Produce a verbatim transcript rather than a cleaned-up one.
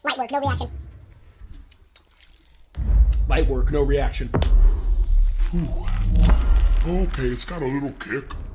Light work, no reaction. Light work, no reaction. Whew. Okay, it's got a little kick.